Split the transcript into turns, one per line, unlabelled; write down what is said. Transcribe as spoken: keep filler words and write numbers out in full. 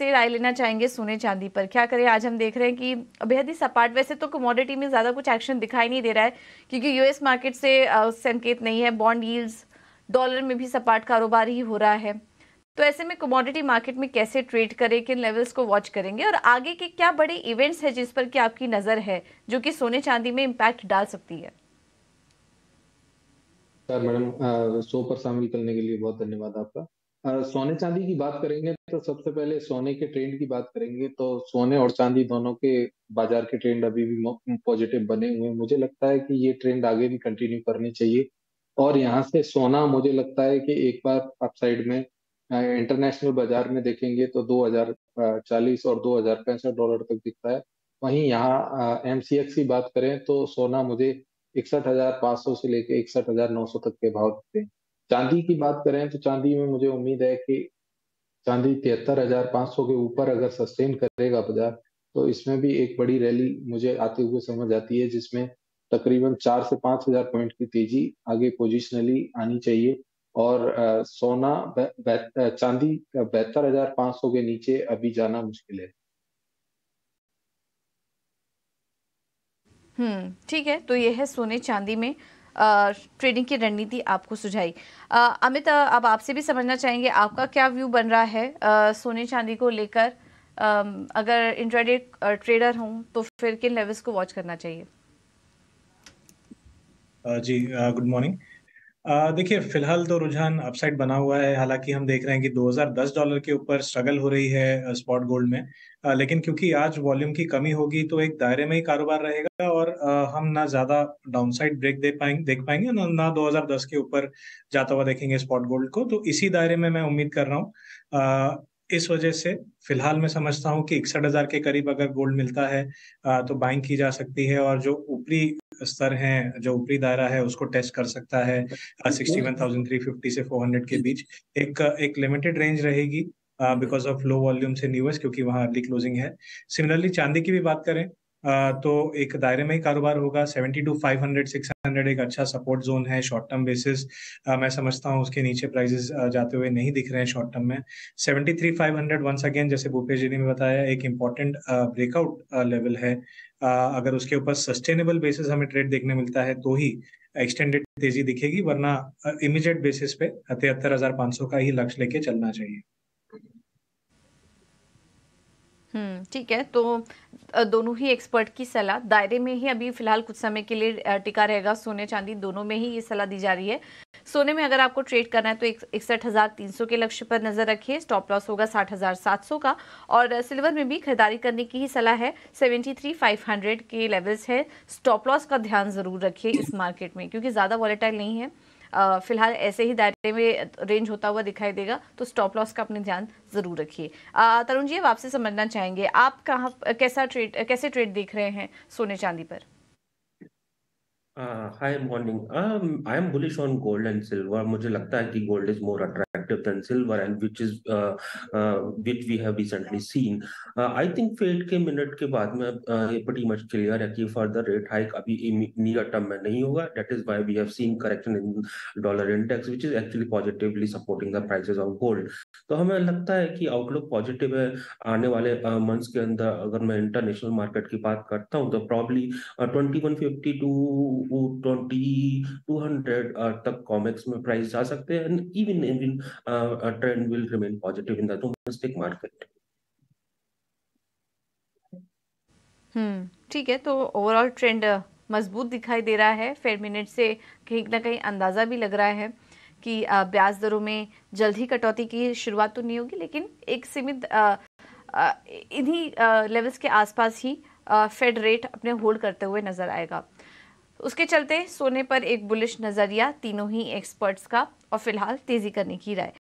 आपसे राय लेना चाहेंगे सोने चांदी पर। क्या करें, आज हम देख रहे हैं कि बेहद ही सपाट, वैसे तो कमोडिटी में ज़्यादा कुछ एक्शन दिखाई नहीं दे रहा है क्योंकि यूएस मार्केट से संकेत नहीं है, बॉन्ड यील्ड्स डॉलर में भी सपाट कारोबार ही हो रहा है। तो ऐसे में कमोडिटी मार्केट में कैसे ट्रेड करें, किन लेवल्स को वॉच करेंगे और आगे के क्या बड़े इवेंट्स हैं जिस पर कि आपकी नज़र है जो कि सोने चांदी में इम्पैक्ट डाल सकती है?
सर मैडम, शो पर शामिल करने के लिए बहुत धन्यवाद आपका। अ, सोने चांदी की बात करेंगे तो सबसे पहले सोने के ट्रेंड की बात करेंगे तो सोने और चांदी दोनों के बाजार के ट्रेंड अभी भी पॉजिटिव बने हुए हैं। मुझे लगता है कि ये ट्रेंड आगे भी कंटिन्यू करनी चाहिए और यहाँ से सोना मुझे लगता है कि एक बार अपसाइड में इंटरनेशनल बाजार में देखेंगे तो दो हजार चालीस और दो हजार पैंसठ डॉलर तक दिखता है। वहीं यहाँ एमसीएक्स की बात करें तो सोना मुझे इकसठ हजार पाँच सौ से लेके इकसठ हजार नौ सौ तक के भाव दिखते हैं। चांदी की बात करें तो चांदी में मुझे उम्मीद है कि चांदी तिहत्तर हजार पाँच सौ के ऊपर अगर सस्टेन करेगा बाजार तो इसमें भी एक बड़ी रैली मुझे आते हुए समझ आती है, जिसमें तकरीबन चार से पांच हजार पॉइंट की तेजी आगे पोजिशनली आनी चाहिए। और अ, सोना बे, बे, चांदी बहत्तर हजार पाँच सौ के नीचे अभी जाना मुश्किल है।
हम्म ठीक है, तो ये है सोने चांदी में ट्रेडिंग की रणनीति आपको सुझाई। अ, अमित, अ, अब आपसे भी समझना चाहेंगे आपका क्या व्यू बन रहा है अ, सोने चांदी को लेकर। अम, अगर इंट्राडे ट्रेडर हूं तो फिर किन लेवल्स को वॉच करना चाहिए?
अ, जी, गुड मॉर्निंग। देखिए, फिलहाल तो रुझान अपसाइड बना हुआ है। हालांकि हम देख रहे हैं कि दो हज़ार दस डॉलर के ऊपर स्ट्रगल हो रही है स्पॉट गोल्ड में। अ, लेकिन क्योंकि आज वॉल्यूम की कमी होगी तो एक दायरे में ही कारोबार रहेगा और अ, हम ना ज्यादा डाउनसाइड ब्रेक दे पाएंगे देख पाएंगे ना ना दो हज़ार दस के ऊपर जाता हुआ देखेंगे स्पॉट गोल्ड को। तो इसी दायरे में मैं उम्मीद कर रहा हूँ। अ, इस वजह से फिलहाल मैं समझता हूँ कि इकसठ हजार के करीब अगर गोल्ड मिलता है अ, तो बाइंग की जा सकती है और जो ऊपरी स्तर है, जो ऊपरी दायरा है, उसको टेस्ट कर सकता है sixty one thousand three fifty से फोर हंड्रेड के बीच। एक एक लिमिटेड रेंज रहेगी बिकॉज ऑफ लो वॉल्यूम से न्यूएस, क्योंकि वहाँ अर्ली क्लोजिंग है। सिमिलरली चांदी की भी बात करें uh, तो एक दायरे में ही कारोबार होगा। Seventy two five hundred six hundred एक अच्छा सपोर्ट जोन है शॉर्ट टर्म बेसिस। uh, मैं समझता हूँ उसके नीचे प्राइसेस uh, जाते हुए नहीं दिख रहे हैं शॉर्ट टर्म में। Seventy three five hundred once again, जैसे भूपेश जी ने भी बताया, एक इम्पॉर्टेंट ब्रेकआउट लेवल है। uh, अगर उसके ऊपर सस्टेनेबल बेसिस हमें ट्रेड देखने मिलता है तो ही एक्सटेंडेड तेजी दिखेगी, वरना इमीडिएट बेसिस पे तिहत्तर हजार पाँच सौ का ही लक्ष्य लेके चलना चाहिए।
हम्म ठीक है, तो अ, दोनों ही एक्सपर्ट की सलाह दायरे में ही अभी फिलहाल कुछ समय के लिए अ, टिका रहेगा। सोने चांदी दोनों में ही ये सलाह दी जा रही है। सोने में अगर आपको ट्रेड करना है तो इकसठ हजार तीन सौ के लक्ष्य पर नजर रखिए, स्टॉप लॉस होगा साठ हजार सात सौ का। और अ, सिल्वर में भी खरीदारी करने की ही सलाह है, सेवेंटी थ्री फाइव हंड्रेड के लेवल्स है। स्टॉप लॉस का ध्यान जरूर रखिए इस मार्केट में क्योंकि ज्यादा वॉलेटाइल नहीं है। अ, फिलहाल ऐसे ही दायरे में रेंज होता हुआ दिखाई देगा, तो स्टॉप लॉस का अपने ध्यान जरूर रखिए। अ, तरुण जी, अब आपसे समझना चाहेंगे आप कहाँ कैसा ट्रेड कैसे ट्रेड देख रहे हैं सोने चांदी पर?
Uh, hi, morning. Um, I am bullish on gold and silver. मुझे लगता है कि gold is more attractive than silver, and which is uh, uh, which we have recently seen. Uh, I think Fed के minute के बाद में uh, ये pretty much clear है कि further rate hike अभी near term में नहीं होगा. That is why we have seen correction in dollar index, which is actually positively supporting the prices of gold. तो हमें लगता है कि आउटलुक पॉजिटिव है आने वाले मंथ्स के अंदर। अगर मैं इंटरनेशनल मार्केट की बात करता हूँ तो probably twenty one fifty to twenty two hundred तक कॉमेक्स में प्राइस जा सकते हैं, and even even trend will remain positive in the domestic market.
Hmm ठीक है, तो ओवरऑल ट्रेंड मजबूत दिखाई दे रहा है। फेड मिनट से कहीं ना कहीं अंदाजा भी लग रहा है कि अ, ब्याज दरों में जल्द ही कटौती की शुरुआत तो नहीं होगी, लेकिन एक सीमित अ, अ, इन्हीं लेवल्स के आसपास ही फेड रेट अपने होल्ड करते हुए नजर आएगा। उसके चलते सोने पर एक बुलिश नजरिया तीनों ही एक्सपर्ट्स का और फिलहाल तेजी करने की राय।